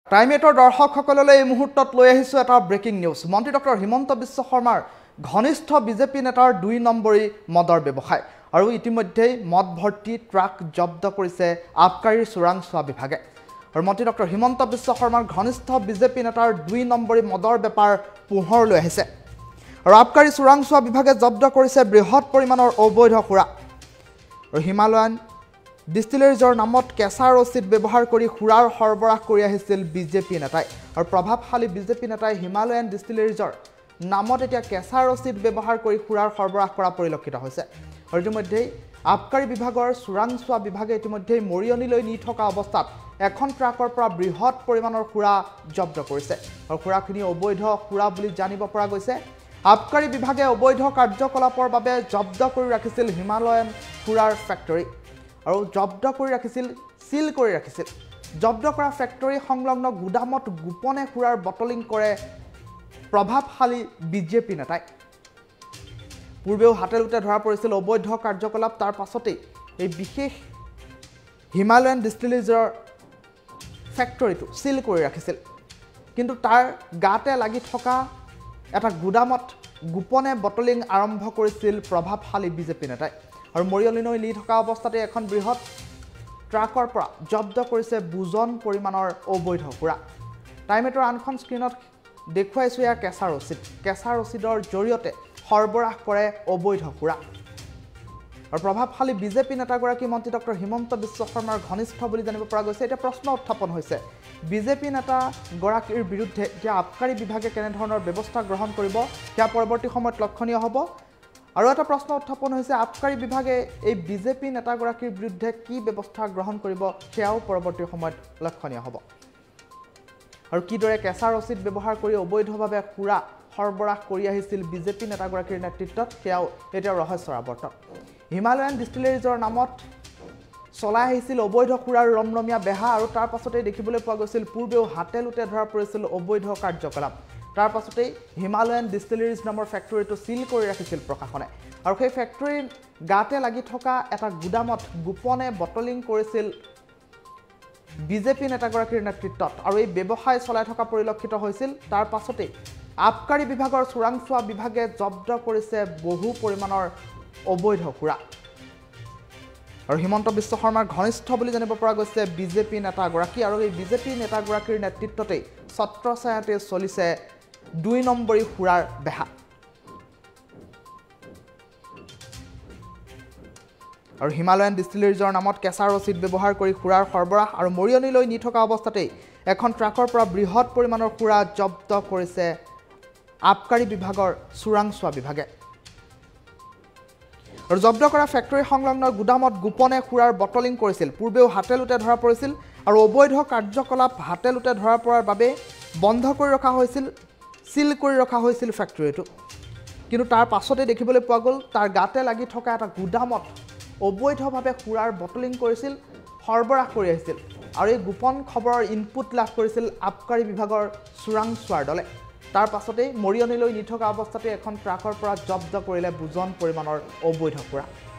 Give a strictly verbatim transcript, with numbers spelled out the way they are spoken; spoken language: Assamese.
টাইমেটৰ দৰ্শকসকললৈ এই মুহূৰ্তত লৈ আহিছো এটা ব্ৰেকিং নিউজ। মন্ত্ৰী ডক্টৰ হিমন্ত বিশ্ব শৰ্মাৰ ঘনিষ্ঠ বিজেপি নেতাৰ দুই নম্বৰী মদৰ ব্যৱসায় আৰু ইতিমধ্যেই মদ ভৰ্তি ট্ৰাক জব্দ কৰিছে আবকাৰী চোৰাংচোৱা বিভাগে। আৰু মন্ত্ৰী ডক্টৰ হিমন্ত বিশ্ব শৰ্মাৰ ঘনিষ্ঠ বিজেপি নেতাৰ দুই নম্বৰী মদৰ বেপাৰ পোহৰলৈ আহিছে আৰু আবকাৰী চোৰাংচোৱা বিভাগে জব্দ কৰিছে বৃহৎ পৰিমাণৰ অবৈধ সুৰা। আৰু হিমালয়ান ডিষ্টিলাৰিজৰ নামত কেঁচা ৰচিদ ব্যৱহাৰ কৰি সুৰাৰ সৰবৰাহ কৰি আহিছিল বিজেপি নেতাই। আৰু প্ৰভাৱশালী বিজেপি নেতাই হিমালয়ান ডিষ্টিলাৰিজৰ নামত এতিয়া কেঁচা ৰচিদ ব্যৱহাৰ কৰি সুৰাৰ সৰবৰাহ কৰা পৰিলক্ষিত হৈছে। আৰু ইতিমধ্যেই আবকাৰী বিভাগৰ চোৰাংচোৱা বিভাগে ইতিমধ্যেই মৰিয়নিলৈ নি থকা অৱস্থাত এখন ট্ৰাকৰ পৰা বৃহৎ পৰিমাণৰ সুৰা জব্দ কৰিছে। আৰু সুৰাখিনি অবৈধ সুৰা বুলি জানিব পৰা গৈছে। আবকাৰী বিভাগে অবৈধ কাৰ্যকলাপৰ বাবে জব্দ কৰি ৰাখিছিল হিমালয়ান সুৰাৰ ফেক্টৰী আৰু জব্দ কৰি ৰাখিছিল সিল কৰি ৰাখিছিল জব্দ কৰা ফেক্টৰী সংলগ্ন গুদামত গোপনে সুৰাৰ বটলিং কৰে প্ৰভাৱশালী বিজেপি নেতাই। পূৰ্বেও হাতেলুতে ধৰা পৰিছিল অবৈধ কাৰ্যকলাপ। তাৰ পাছতেই এই বিশেষ হিমালয়ান ডিষ্টিলাৰিজৰ ফেক্টৰীটো সিল কৰি ৰাখিছিল, কিন্তু তাৰ গাতে লাগি থকা এটা গুদামত গোপনে বটলিং আৰম্ভ কৰিছিল প্ৰভাৱশালী বিজেপি নেতাই। আৰু মৰিয়লিলৈ নি থকা অৱস্থাতে এখন বৃহৎ ট্ৰাকৰ পৰা জব্দ কৰিছে বুজন পৰিমাণৰ অবৈধ সুৰা। টাইমেটৰ আনখন স্ক্ৰীণত দেখুৱাইছোঁ ইয়াৰ কেঁচা ৰচিদ। কেঁচা ৰচিদৰ জৰিয়তে সৰবৰাহ কৰে অবৈধ সুৰা। আৰু প্ৰভাৱশালী বিজেপি নেতাগৰাকী মন্ত্ৰী ডক্টৰ হিমন্ত বিশ্ব শৰ্মাৰ ঘনিষ্ঠ বুলি জানিব পৰা গৈছে। এতিয়া প্ৰশ্ন উত্থাপন হৈছে, বিজেপি নেতাগৰাকীৰ বিৰুদ্ধে এতিয়া আবকাৰী বিভাগে কেনেধৰণৰ ব্যৱস্থা গ্ৰহণ কৰিব সেয়া পৰৱৰ্তী সময়ত লক্ষণীয় হ'ব। আৰু এটা প্ৰশ্ন উত্থাপন হৈছে, আবকাৰী বিভাগে এই বিজেপি নেতাগৰাকীৰ বিৰুদ্ধে কি ব্যৱস্থা গ্ৰহণ কৰিব সেয়াও পৰৱৰ্তী সময়ত লক্ষণীয় হ'ব। আৰু কিদৰে কেঁচা ৰচিদ ব্যৱহাৰ কৰি অবৈধভাৱে সুৰা সৰবৰাহ কৰি আহিছিল বিজেপি নেতাগৰাকীৰ নেতৃত্বত সেয়াও এতিয়া ৰহস্যৰ আৱৰ্তন। হিমালয়ান ডিষ্টিলাৰিজৰ নামত চলাই আহিছিল অবৈধ সুৰাৰ ৰমৰমীয়া বেহা। আৰু তাৰ পাছতেই দেখিবলৈ পোৱা গৈছিল পূৰ্বেও হাতেলুতে ধৰা পৰিছিল অবৈধ কাৰ্যকলাপ। তাৰ পাছতেই হিমালয়ান ডিষ্টিলাৰিজ নামৰ ফেক্টৰীটো সিল কৰি ৰাখিছিল প্ৰশাসনে। আৰু সেই ফেক্টৰীৰ গাতে লাগি থকা এটা গুদামত গোপনে বটলিং কৰিছিল বিজেপি নেতাগৰাকীৰ নেতৃত্বত আৰু এই ব্যৱসায় চলাই থকা পৰিলক্ষিত হৈছিল। তাৰ পাছতেই আবকাৰী বিভাগৰ চোৰাংচোৱা বিভাগে জব্দ কৰিছে বহু পৰিমাণৰ অবৈধ সুৰা। আৰু হিমন্ত বিশ্ব শৰ্মাৰ ঘনিষ্ঠ বুলি জানিব পৰা গৈছে বিজেপি নেতাগৰাকী। আৰু এই বিজেপি নেতাগৰাকীৰ নেতৃত্বতেই ছত্ৰছায়াতে চলিছে দুই নম্বৰী সুৰাৰ বেহা। আৰু হিমালয়ান ডিষ্টিলাৰিজৰ নামত কেঁচা ৰচিদ ব্যৱহাৰ কৰি সুৰাৰ সৰবৰাহ আৰু মৰিয়নিলৈ নি থকা অৱস্থাতেই এখন ট্ৰাকৰ পৰা বৃহৎ পৰিমাণৰ সুৰা জব্দ কৰিছে আবকাৰী বিভাগৰ চোৰাংচোৱা বিভাগে। আৰু জব্দ কৰা ফেক্টৰী সংলগ্ন গুদামত গোপনে সুৰাৰ বটলিং কৰিছিল। পূৰ্বেও হাতেলুতে ধৰা পৰিছিল আৰু অবৈধ কাৰ্যকলাপ হাতেলুতে ধৰা পৰাৰ বাবে বন্ধ কৰি ৰখা হৈছিল, সিল কৰি ৰখা হৈছিল ফেক্টৰীটো। কিন্তু তাৰ পাছতে দেখিবলৈ পোৱা গ'ল তাৰ গাতে লাগি থকা এটা গুদামত অবৈধভাৱে সুৰাৰ বটলিং কৰিছিল, সৰবৰাহ কৰি আহিছিল। আৰু এই গোপন খবৰৰ ইনপুট লাভ কৰিছিল আবকাৰী বিভাগৰ চোৰাংচোৱাৰ দলে। তাৰ পাছতেই মৰিয়নিলৈ নি থকা অৱস্থাতে এখন ট্ৰাকৰ পৰা জব্দ কৰিলে বুজন পৰিমাণৰ অবৈধ সুৰা।